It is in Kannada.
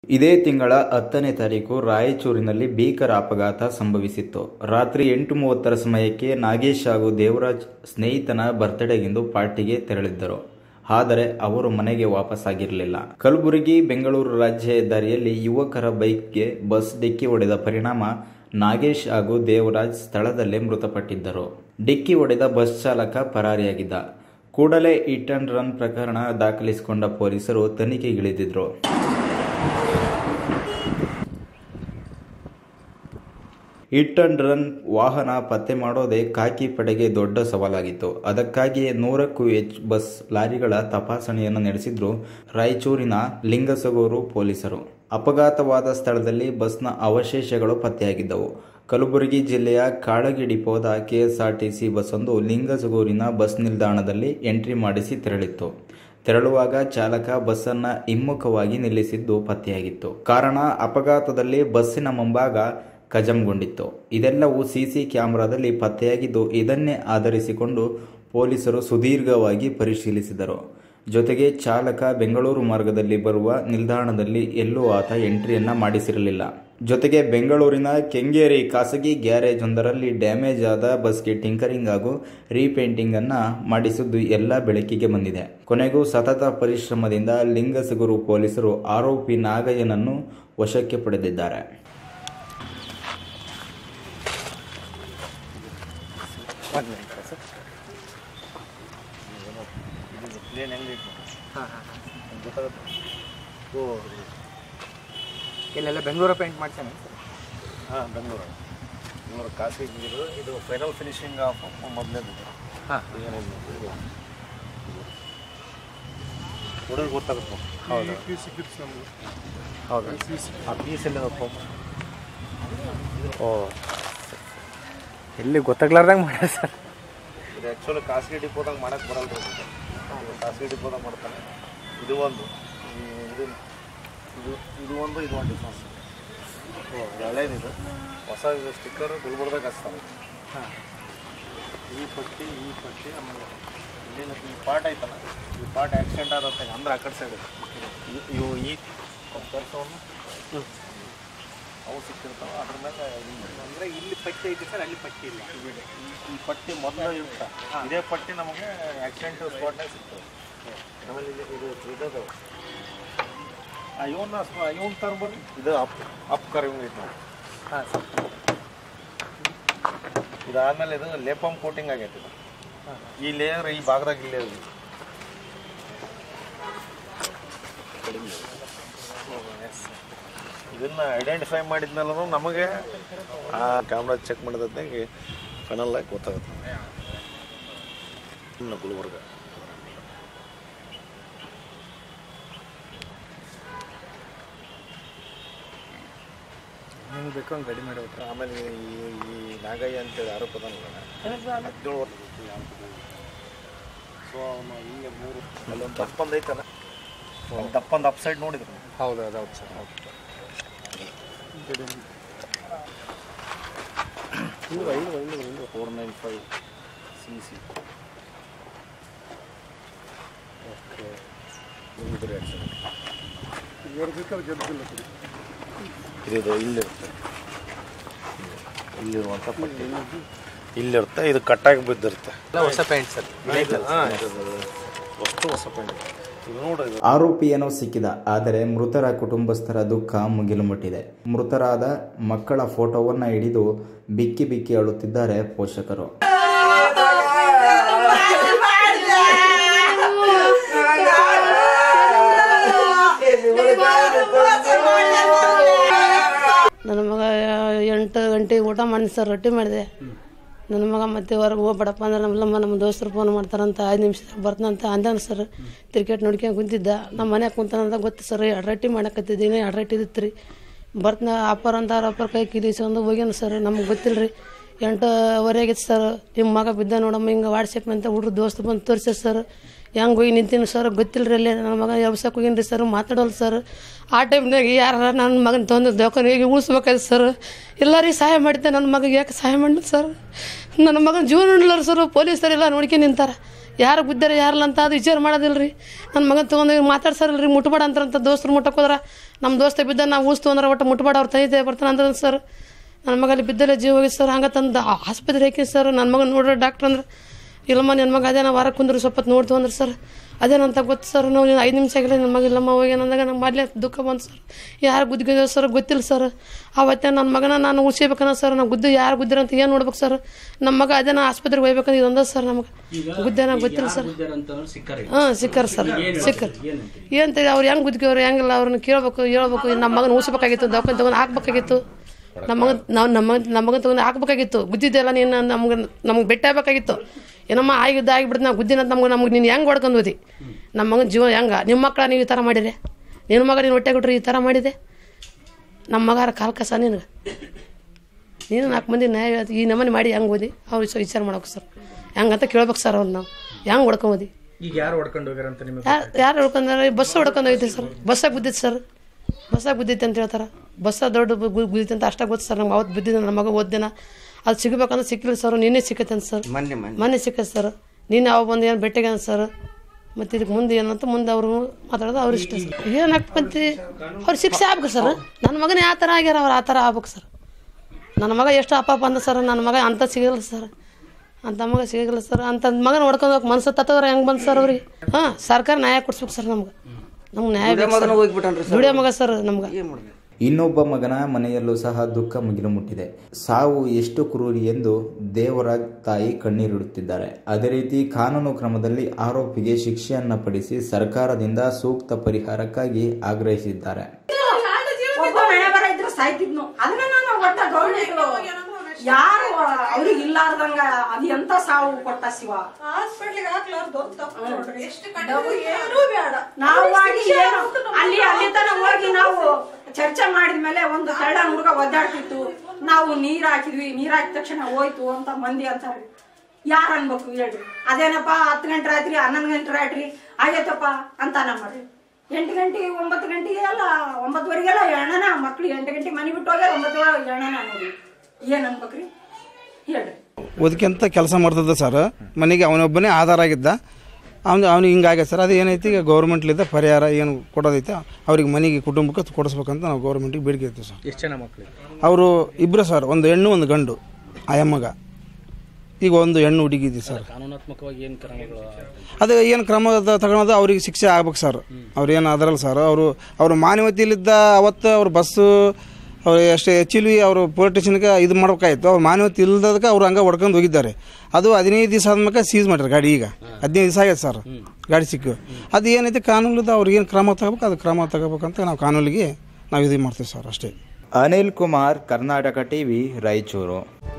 ಇದೇ ತಿಂಗಳ 10ನೇ ತಾರೀಕು ರಾಯಚೂರಿನಲ್ಲಿ ಭೀಕರ ಅಪಘಾತ ಸಂಭವಿಸಿತ್ತು. ರಾತ್ರಿ 8:30 ಸಮಯಕ್ಕೆ ನಾಗೇಶ್ ಹಾಗೂ ದೇವರಾಜ್ ಸ್ನೇಹಿತನ ಬರ್ತ್ಡೇಗೆಂದು ಪಾರ್ಟಿಗೆ ತೆರಳಿದ್ದರು. ಆದರೆ ಅವರು ಮನೆಗೆ ವಾಪಸ್ಸಾಗಿರಲಿಲ್ಲ. ಕಲಬುರಗಿ ಬೆಂಗಳೂರು ರಾಜ್ಯ ಹೆದ್ದಾರಿಯಲ್ಲಿ ಯುವಕರ ಬೈಕ್ಗೆ ಬಸ್ ಡಿಕ್ಕಿ ಹೊಡೆದ ಪರಿಣಾಮ ನಾಗೇಶ್ ಹಾಗೂ ದೇವರಾಜ್ ಸ್ಥಳದಲ್ಲೇ ಮೃತಪಟ್ಟಿದ್ದರು. ಡಿಕ್ಕಿ ಹೊಡೆದ ಬಸ್ ಚಾಲಕ ಪರಾರಿಯಾಗಿದ್ದ. ಕೂಡಲೇ ಹಿಟ್ ಅಂಡ್ ರನ್ ಪ್ರಕರಣ ದಾಖಲಿಸಿಕೊಂಡ ಪೊಲೀಸರು ತನಿಖೆಗಿಳಿದಿದ್ರು. ಹಿಟ್ ಅಂಡ್ ರನ್ ವಾಹನ ಪತ್ತೆ ಮಾಡೋದೇ ಖಾಕಿ ಪಡೆಗೆ ದೊಡ್ಡ ಸವಾಲಾಗಿತ್ತು. ಅದಕ್ಕಾಗಿಯೇ 100ಕ್ಕೂ ಹೆಚ್ಚು ಬಸ್ ಲಾರಿಗಳ ತಪಾಸಣೆಯನ್ನು ನಡೆಸಿದ್ರು ರಾಯಚೂರಿನ ಲಿಂಗಸಗೂರು ಪೊಲೀಸರು. ಅಪಘಾತವಾದ ಸ್ಥಳದಲ್ಲಿ ಬಸ್ನ ಅವಶೇಷಗಳು ಪತ್ತೆಯಾಗಿದ್ದವು. ಕಲಬುರಗಿ ಜಿಲ್ಲೆಯ ಕಾಳಗಿ ಡಿಪೋದ ಕೆಎಸ್ಆರ್ಟಿಸಿ ಬಸ್ಸೊಂದು ಲಿಂಗಸಗೂರಿನ ಬಸ್ ನಿಲ್ದಾಣದಲ್ಲಿ ಎಂಟ್ರಿ ಮಾಡಿಸಿ ತೆರಳುವಾಗ ಚಾಲಕ ಬಸ್ಸನ್ನ ಹಿಮ್ಮುಖವಾಗಿ ನಿಲ್ಲಿಸಿದ್ದು ಪತ್ತೆಯಾಗಿತ್ತು. ಕಾರಣ ಅಪಘಾತದಲ್ಲಿ ಬಸ್ಸಿನ ಮುಂಭಾಗ ಕಜಂಗೊಂಡಿತ್ತು. ಇದೆಲ್ಲವೂ ಸಿಸಿ ಕ್ಯಾಮೆರಾದಲ್ಲಿ ಪತ್ತೆಯಾಗಿದ್ದು, ಇದನ್ನೇ ಆಧರಿಸಿಕೊಂಡು ಪೊಲೀಸರು ಸುದೀರ್ಘವಾಗಿ ಪರಿಶೀಲಿಸಿದರು. ಜೊತೆಗೆ ಚಾಲಕ ಬೆಂಗಳೂರು ಮಾರ್ಗದಲ್ಲಿ ಬರುವ ನಿಲ್ದಾಣದಲ್ಲಿ ಎಲ್ಲೂ ಆತ ಎಂಟ್ರಿಯನ್ನ ಮಾಡಿಸಿರಲಿಲ್ಲ. ಜೊತೆಗೆ ಬೆಂಗಳೂರಿನ ಕೆಂಗೇರಿ ಖಾಸಗಿ ಗ್ಯಾರೇಜ್ ಒಂದರಲ್ಲಿ ಡ್ಯಾಮೇಜ್ ಆದ ಬಸ್ಗೆ ಟಿಂಕರಿಂಗ್ ಹಾಗೂ ರೀಪೇಂಟಿಂಗ್ ಅನ್ನ ಮಾಡಿಸಿದ್ದು ಎಲ್ಲ ಬೆಳಕಿಗೆ ಬಂದಿದೆ. ಕೊನೆಗೂ ಸತತ ಪರಿಶ್ರಮದಿಂದ ಲಿಂಗಸಗೂರು ಪೊಲೀಸರು ಆರೋಪಿ ನಾಗಯ್ಯನನ್ನು ವಶಕ್ಕೆ ಪಡೆದಿದ್ದಾರೆ. ಇಲ್ಲೆಲ್ಲ ಬೆಂಗಳೂರು ಪೇಂಟ್ ಮಾಡ್ತಾನೆ. ಹಾಂ, ಬೆಂಗಳೂರು ಖಾಸಗಿ ಇದು ಫೈನಲ್ ಫಿನಿಶಿಂಗ್ ಆಫ್ ಮೊದಲನೇದು. ಹಾಂ, ಏನೇನು ಹುಡುಗ ಗೊತ್ತಾಗುತ್ತೆ. ಹೌದು ಹೌದು. ಆ ಪೀಸ್ ಎಲ್ಲ ಓ, ಎಲ್ಲಿ ಗೊತ್ತಾಗ್ಲಾರ್ದಂಗೆ ಮಾಡ್ಯಾರ ಸರ್. ಇದು ಆ್ಯಕ್ಚುಲಿ ಖಾಸಗಿ ಡಿಪೋದಾಗ ಮಾಡೋಕ್ಕೆ ಬರಲ್ಲ. ಖಾಸಗಿ ಡಿಪೋದಾಗ ಮಾಡ್ತಾನೆ. ಇದು ಒಂದು ಇದು ಇದು ಒಂದು ಡಿಫ್ರೆನ್ಸ್. ಹಳೇದಿದು ಹೊಸ ಸ್ಟಿಕ್ಕರ್ ಗುಲ್ಬರ್ದಾಗ ಹಚ್ತಾರೆ. ಹಾಂ, ಈ ಪಟ್ಟಿ ಆಮೇಲೆ ಇಲ್ಲಿನ ಈ ಪಾರ್ಟ್ ಐತಲ್ಲ, ಈ ಪಾರ್ಟ್ ಆಕ್ಸಿಡೆಂಟ್ ಆಗುತ್ತೆ ಅಂದ್ರೆ ಆ ಕಡೆ ಸೈಡ್ ಇವು ಈ ಕೆಲಸವನ್ನು ಅವು ಸಿಕ್ಕಿರ್ತಾವೆ. ಅದ್ರ ಮೇಲೆ ಅಂದರೆ ಇಲ್ಲಿ ಪಟ್ಟಿ ಐತಿ ಸರ್, ಅಲ್ಲಿ ಪಟ್ಟಿ ಇಲ್ಲ. ಈ ಪಟ್ಟಿ ಮೊದಲು ಇರುತ್ತೆ. ಇದೇ ಪಟ್ಟಿ ನಮಗೆ ಆಕ್ಸಿಡೆಂಟ್ ಸ್ಪಾಟ್ನಾಗ ಸಿಗ್ತದೆ. ಆಮೇಲೆ ಇದು ಇದ್ದದು ಇವನ್ ತರ್ಬೋದು. ಇದು ಅಪ್ ಕರ್ವಿಂಗ್ ಐತೆ ನಾವು. ಹಾಂ ಸರ್. ಇದಾದಮೇಲೆ ಇದು ಲೇಪಮ್ ಕೋಟಿಂಗ್ ಆಗೈತೆ. ಇದು ಈ ಲೇಯರ್ ಈ ಭಾಗದಾಗ ಇಲ್ಲೇ ಇದೆ. ಇದನ್ನ ಐಡೆಂಟಿಫೈ ಮಾಡಿದ್ಮೇಲೆ ನಮಗೆ ಆ ಕ್ಯಾಮ್ರಾ ಚೆಕ್ ಮಾಡಿದಂಗೆ ಫೈನಲ್ ಆಗಿ ಗೊತ್ತಾಗುತ್ತೆ. ಇನ್ನು ಗುಲ್ಬರ್ಗ ನಿಮ್ಗೆ ಬೇಕು ಅಂತ ರೆಡಿ ಮಾಡಿ ಹೋಗ್ತಾರೆ. ಆಮೇಲೆ ಈ ನಾಗಯ್ಯ ಅಂತೇಳಿ ಆರೋಪದ 17 ವರ್ಷ. ಸೊ ಅವನು ಹಿಂಗೆ 3 ಅಲ್ಲೊಂದು ದಪ್ಪಂದು ಐತಲ್ಲ, ದಪ್ಪಂದು ಅಪ್ ಸೈಡ್ ನೋಡಿದ್ರು. ಹೌದು ಹೌದು ಸರ್. ಹೌದು 495 CC. Okay, ಮುಗಿದ್ರಿ accident. ಇದು ಇಲ್ಲಿರುತ್ತೆ, ಇಲ್ಲಿರುವಂಥ ಪಟ್ಟಿ ಇಲ್ಲಿರುತ್ತೆ. ಇದು ಕಟ್ಟಾಗಿ ಬಿದ್ದಿರುತ್ತೆ. ಹೊಸ ಪೇಂಟ್ ಸರ್. ಅಷ್ಟು ಹೊಸ ಪೇಂಟ್. ಇದು ನೋಡಿ, ಆರೋಪಿಯೇನೋ ಸಿಕ್ಕಿದ, ಆದರೆ ಮೃತರ ಕುಟುಂಬಸ್ಥರ ದುಃಖ ಮುಗಿಲು ಮುಟ್ಟಿದೆ. ಮೃತರಾದ ಮಕ್ಕಳ ಫೋಟೋವನ್ನ ಹಿಡಿದು ಬಿಕ್ಕಿ ಬಿಕ್ಕಿ ಅಳುತ್ತಿದ್ದಾರೆ ಪೋಷಕರು. ನನ್ನ ಮಗ 8 ಗಂಟೆಗೆ ಊಟ ಮಾಡಿ ಸರ್, ರೊಟ್ಟಿ ಮಾಡಿದೆ. ನನ್ನ ಮಗ ಮತ್ತೆ ಹೊರಗೆ ಹೋಗ್ಬೇಡಪ್ಪ ಅಂದ್ರೆ ನಮ್ಮ ದೋಸ್ತರು ಫೋನ್ ಮಾಡ್ತಾರಂತ 5 ನಿಮಿಷದಾಗ ಬರ್ತಾನಂತ ಅಂದಾನ ಸರ್. ಕ್ರಿಕೆಟ್ ನೋಡ್ಕೊಂಡು ಕುಂತಿದ್ದ. ನಮ್ಮ ಮನ್ಯಾಗ ಕುಂತಾನಂತ ಗೊತ್ತು ಸರ್. 2 ರೊಟ್ಟಿ ಮಾಡಕತ್ತಿದ್ದೀನಿ, 2 ರೊಟ್ಟಿ ಇದಿತ್ತು ರೀ. ಬರ್ತಾನ ಅಪ್ಪರ್ ಅಂತ ಅಪ್ಪರ್ ಕೈ ಕಿಲಿಸ್ಕೊಂಡು ಹೋಗ್ಯಾನ ಸರ್. ನಮ್ಗೆ ಗೊತ್ತಿಲ್ಲ ರೀ. 8:15 ಸರ್. ನಿಮ್ಮ ಮಗ ಬಿದ್ದ ನೋಡಮ್ಮ ಹಿಂಗೆ ವಾಟ್ಸಪ್ ಅಂತ ಹುಡ್ರು ದೋಸ್ತು ಬಂದು ತೋರಿಸ್ಯಾರ ಸರ್. ಹೆಂಗೆ ಹೋಗಿ ನಿಂತೀನಿ ಸರ್, ಗೊತ್ತಿಲ್ಲ ರೀ. ಅಲ್ಲೇ ನನ್ನ ಮಗ ಎಬ್ಸಕ್ಕೆ ಹೋಗಿನಿ ರೀ ಸರ್, ಮಾತಾಡೋಲ್ಲ ಸರ್. ಆ ಟೈಮ್ನಾಗ ಯಾರು ನನ್ನ ಮಗನ ತೊಂದು ದವಾಖಾನೆಗೆ ಉಳಿಸ್ಬೇಕಾಯ್ತು ಸರ್. ಎಲ್ಲರಿಗೆ ಸಹಾಯ ಮಾಡಿದ್ದೆ, ನನ್ನ ಮಗ ಯಾಕೆ ಸಹಾಯ ಮಾಡಿಲ್ಲ ಸರ್? ನನ್ನ ಮಗನ ಜೀವನ ನೋಡಲಾರ ಸರ್. ಪೊಲೀಸರೆಲ್ಲ ನೋಡ್ಕೊಂಡು ನಿಂತಾರೆ. ಯಾರು ಗುದ್ದಾರ ಯಾರಲ್ಲ ಅಂತ ಅದು ವಿಚಾರ ಮಾಡೋದಿಲ್ಲ ರೀ. ನನ್ನ ಮಗನ ತೊಗೊಂಡು ಮಾತಾಡ್ಸಾರಲ್ಲ ರೀ, ಮುಟ್ಬೇಡ ಅಂತಾರಂತ ದೋಸ್ತರು ಮುಟ್ಟಕ್ಕೆ ಹೋದ್ರೆ ನಮ್ಮ ದೋಸ್ತ ಬಿದ್ದ ನಾವು ಊಸ್ತು ಅಂದ್ರೆ ಒಟ್ಟು ಮುಟ್ಬೇಡ ಅವ್ರು ತಂದೆ ಬರ್ತಾನೆ ಅಂತ ಸರ್. ನನ್ನ ಮಗ ಅಲ್ಲಿ ಬಿದ್ದಲ್ಲೇ ಜೀವ ಹೋಗಿ ಸರ್. ಹಂಗೆ ತಂದು ಆಸ್ಪತ್ರೆ ಹಾಕಿ ಸರ್. ನನ್ನ ಮಗ ನೋಡ್ರಿ ಡಾಕ್ಟ್ರ್ ಅಂದ್ರೆ ಇಲ್ಲಮ್ಮ ನನ್ನ ಮಗ ಅದೇ ನಾವು ವಾರಕ್ಕೆ ಕುಂದ್ರು ಸ್ವಲ್ಪ ನೋಡ್ತು ಅಂದ್ರೆ ಸರ್ ಅದೇನಂತ ಗೊತ್ತು ಸರ್. ನಾವು 5 ನಿಮಿಷ ಆಗಿಲ್ಲ ನನ್ನ ಮಗ ಇಲ್ಲಮ್ಮ ಹೋಗ್ಯಾನಂದಾಗ ನಮ್ಮ ಮೊದಲೇ ದುಃಖ ಬಂತು ಸರ್. ಯಾರು ಗುದ್ದಿಗೆ ಸರ್ ಗೊತ್ತಿಲ್ಲ ಸರ್. ಅವತ್ತೇ ನನ್ನ ಮಗನ ನಾನು ಉಳಿಸ್ಬೇಕನ್ನ ಸರ್. ನಾವು ಗುದ್ದು ಯಾರು ಗುದ್ದಿರಂತ ಏನು ನೋಡ್ಬೇಕು ಸರ್. ನಮ್ಮ ಮಗ ಅದೇನ ಆಸ್ಪತ್ರೆಗೆ ಹೋಗ್ಬೇಕಂದ್ರೆ ಇದೊಂದ ಸರ್ ನಮಗೆ ಗುದ್ದೇನ ಗೊತ್ತಿಲ್ಲ ಸರ್. ಹಾಂ ಸಿಕ್ಕರ್ ಸರ್ ಸಿಕ್ಕರ್ ಏನಂತ ಅವ್ರು ಹೆಂಗೆ ಗುದ್ದಿವ್ರು ಹೆಂಗಿಲ್ಲ ಅವ್ರನ್ನ ಕೇಳ್ಬೇಕು ಹೇಳ್ಬೇಕು. ನಮ್ಮ ಮಗನ ಉಳಿಸ್ಬೇಕಾಗಿತ್ತು, ದವಾಖಾನೆ ತೊಗೊಂಡು ಹಾಕ್ಬೇಕಾಗಿತ್ತು. ನಮ್ಮ ಮಗನ ತೊಗೊಂಡು ಹಾಕ್ಬೇಕಾಗಿತ್ತು. ಗುದ್ದಿದ್ದೆಲ್ಲ ನೀನು ನಮ್ಗೆ ಬೆಟ್ಟ ಆಗ್ಬೇಕಾಗಿತ್ತು. ಏನಮ್ಮ ಆಗಿಬಿಡ್ತು ನಾವು ಗುದ್ದಿನಂತ ನಮ್ಗೆ ನೀನು ಹೆಂಗೆ ಹೊಡ್ಕೊಂಡು ಹೋದಿ. ನಮ್ಮ ಮಗನ ಜೀವನ ಹೆಂಗೆ ನಿಮ್ಮ ಮಕ್ಕಳ ನೀವು ಈ ಥರ ಮಾಡಿದೆ. ನಿನ್ನ ಮಗ ನೀನು ಹೊಟ್ಟೆ ಕೊಟ್ಟರೆ ಈ ಥರ ಮಾಡಿದೆ. ನಮ್ಮ ಮಗಾರ ಕಾಲ್ ಕಸ ನಿನಗೆ ನೀನು 4 ಮಂದಿ ನ್ಯಾಯ ಈ ನಮೂನೆ ಮಾಡಿ ಹೆಂಗೆ ಓದಿ ಅವ್ರು ವಿಚಾರ ಮಾಡ್ಬೇಕು ಸರ್. ಹೆಂಗಂತ ಕೇಳ್ಬೇಕು ಸರ್ ಅವ್ರು. ನಾವು ಹೆಂಗೆ ಹೊಡ್ಕೊಂಡು ಈಗ ಯಾರು ಹೊಡ್ಕೊಂಡು ಹೋಗ್ಯಾರ ಅಂತ ನಿಮಗೆ? ಯಾರು ಹೊಡ್ಕೊಂಡ್ರೆ ಬಸ್ ಹೊಡ್ಕೊಂಡು ಹೋಗಿದ್ದೆ ಸರ್. ಬಸ್ಸಾಗ ಬಿದ್ದಿತ್ತು ಸರ್. ಬಸ್ಸಾಗ ಬಿದ್ದಿತ್ತು ಅಂತ ಹೇಳ್ತಾರೆ. ಬಸ್ಸ ದೊಡ್ಡ ಬಿದ್ದಿತ್ತು ಅಂತ ಅಷ್ಟೇ ಗೊತ್ತು ಸರ್. ನಮ್ಗೆ ಅವತ್ತು ಬಿದ್ದಿದ್ದ ನನ್ನ ಮಗ ಓದಿನ ಅದು ಸಿಗಬೇಕಂದ್ರೆ ಸಿಕ್ಕಿಲ್ಲ ಸರ್. ನಿನ್ನೆ ಸಿಕ್ಕತ್ತೆ ಅಂತ ಸರ್. ಮೊನ್ನೆ ಸಿಕ್ಕತ್ತೆ ಸರ್. ನೀನು ಅವಾಗ ಬಂದು ಏನು ಬೆಟ್ಟಿಗೆ ಅಂತ ಸರ್. ಮತ್ತು ಇದಕ್ಕೆ ಮುಂದೆ ಏನಂತ ಮುಂದೆ ಅವರು ಮಾತಾಡೋದು ಅವ್ರು ಇಷ್ಟ ಸರ್. ಏನಾಗ್ತಂತ ಅವ್ರು ಶಿಕ್ಷೆ ಆಗ್ಬೇಕು ಸರ್. ನನ್ನ ಮಗನೇ ಆ ಥರ ಆಗ್ಯಾರ ಅವ್ರು ಆ ಥರ ಆಗ್ಬೇಕು ಸರ್. ನನ್ನ ಮಗ ಎಷ್ಟು ಅಪ್ಪ ಅಂದ ಸರ್. ನನ್ನ ಮಗ ಅಂತ ಸಿಗಲ್ಲ ಸರ್. ಅಂತ ಮಗ ಸಿಗಲ್ಲ ಸರ್. ಅಂತ ಮಗನ ಹೊಡ್ಕೊಂಡು ಹೋಗಿ ಮನಸ್ಸು ತತ್ತವ್ರ ಹೆಂಗೆ ಬಂದು ಸರ್ ಅವ್ರಿಗೆ. ಹಾಂ ಸರ್ಕಾರ ನ್ಯಾಯ ಕೊಡ್ಸ್ಬೇಕು ಸರ್. ನಮ್ಗೆ ನ್ಯಾಯ ದುಡಿಯೋ ಮಗ ಸರ್ ನಮ್ಗೆ. ಇನ್ನೊಬ್ಬ ಮಗನ ಮನೆಯಲ್ಲೂ ಸಹ ದುಃಖ ಮುಗಿಲು ಮುಟ್ಟಿದೆ. ಸಾವು ಎಷ್ಟು ಕ್ರೂರಿ ಎಂದು ದೇವರಾಜ್ ತಾಯಿ ಕಣ್ಣೀರಿಡುತ್ತಿದ್ದಾರೆ. ಅದೇ ರೀತಿ ಕಾನೂನು ಕ್ರಮದಲ್ಲಿ ಆರೋಪಿಗೆ ಶಿಕ್ಷೆಯನ್ನ ಪಡಿಸಿ ಸರ್ಕಾರದಿಂದ ಸೂಕ್ತ ಪರಿಹಾರಕ್ಕಾಗಿ ಆಗ್ರಹಿಸಿದ್ದಾರೆ. ಯಾರು ಅವ್ರಿಗೆ ಇಲ್ಲಾರ್ದಂಗ ಅದು ಎಂತ ಸಾವು ಕೊಟ್ಟ ಶಿವ. ನಾವು ಅಲ್ಲಿ ತನ ಹೋಗಿ ನಾವು ಚರ್ಚೆ ಮಾಡಿದ್ಮೇಲೆ ಒಂದು ಕಳ್ಳ ಹುಡುಗ ಒದ್ದಾಡ್ತಿತ್ತು. ನಾವು ನೀರ್ ಹಾಕಿದ್ವಿ, ನೀರ್ ಹಾಕಿದ ತಕ್ಷಣ ಹೋಯ್ತು ಅಂತ ಮಂದಿ ಅಂತಾರೆ. ಯಾರು ಅನ್ಬೇಕು ಹೇಳ್ರಿ. ಅದೇನಪ್ಪ 10 ಗಂಟೆ ರಾತ್ರಿ 11 ಗಂಟೆ ರಾತ್ರಿ ಆಗೈತಪ್ಪ ಅಂತ ನಮ್ಮರಿ 8 ಗಂಟೆ 9 ಗಂಟೆಗೆ ಎಲ್ಲ 9ವರೆಗೆಲ್ಲ ಎಣ್ಣನ ಮಕ್ಳು 8 ಗಂಟೆಗೆ ಮನೆ ಬಿಟ್ಟು ಹೋಗ್ಯಾರ 9 ಎಣ್ಣನ ನೋಡಿ ಏನ್ ಅನ್ಬೇಕ್ರಿ ಹೇಳ್ರಿ. ಓದಕ್ಕಿಂತ ಕೆಲಸ ಮಾಡ್ತಿದ್ದ ಸರ್. ಮನೆಗೆ ಅವನೊಬ್ಬನೇ ಆಧಾರ ಆಗಿದ್ದ. ಅವ್ನಿಗೆ ಹಿಂಗಾಗ್ಯದ ಸರ್. ಅದು ಏನೈತಿ ಈಗ ಗೌರ್ಮೆಂಟ್ಲಿಂದ ಪರಿಹಾರ ಏನು ಕೊಡೋದೈತೆ ಅವ್ರಿಗೆ ಮನೆಗೆ ಕುಟುಂಬಕ್ಕೆ ಕೊಡಿಸ್ಬೇಕಂತ ನಾವು ಗೌರ್ಮೆಂಟಿಗೆ ಬೇಡಿಕೆ ಇರ್ತೀವಿ ಸರ್. ಎಷ್ಟು ಜನ ಮಕ್ಕಳು? ಅವರು ಇಬ್ಬರು ಸರ್. ಒಂದು ಹೆಣ್ಣು ಒಂದು ಗಂಡು ಆಯಮ್ಮಗ. ಈಗ ಒಂದು ಹೆಣ್ಣು ಹುಡುಗಿದ್ದಿ ಸರ್. ಕಾನೂನಾತ್ಮಕವಾಗಿ ಏನು ಕ್ರಮಗಳು? ಅದು ಏನು ಕ್ರಮ ತಗೊಳೋದು ಅವ್ರಿಗೆ ಶಿಕ್ಷೆ ಆಗ್ಬೇಕು ಸರ್. ಅವ್ರು ಏನು ಅದರಲ್ಲ ಸರ್. ಅವರು ಮಾನವತೆಯಲ್ಲಿದ್ದ ಅವತ್ತು ಅವ್ರ ಬಸ್ಸು ಅವ್ರು ಅಷ್ಟೇ ಹೆಚ್ಚಿಲ್ವಿ ಅವರು ಪೊಲೀಸ್ ಸ್ಟೇಷನ್ಗೆ ಇದು ಮಾಡ್ಬೇಕಾಯ್ತು. ಅವ್ರು ಮಾನವತೆ ಇಲ್ಲದಕ್ಕೆ ಅವ್ರು ಹಂಗೆ ಹೊಡ್ಕೊಂಡು ಹೋಗಿದ್ದಾರೆ. ಅದು 15 ದಿವಸ ಆದ್ಮೇಲೆ ಸೀಸ್ ಮಾಡ್ಯಾರ ಗಾಡಿ. ಈಗ 15 ದಿವಸ ಆಗೈತೆ ಸರ್ ಗಾಡಿ ಸಿಕ್ಕು. ಅದು ಏನೈತೆ ಕಾನೂನಿಂದ ಅವ್ರಿಗೆ ಏನು ಕ್ರಮ ತಗೋಬೇಕು ಅದು ಕ್ರಮ ತಗೋಬೇಕಂತ ನಾವು ಕಾನೂನಿಗೆ ನಾವು ಇದು ಮಾಡ್ತೀವಿ ಸರ್ ಅಷ್ಟೇ. ಅನಿಲ್ ಕುಮಾರ್, ಕರ್ನಾಟಕ ಟಿವಿ, ರಾಯಚೂರು.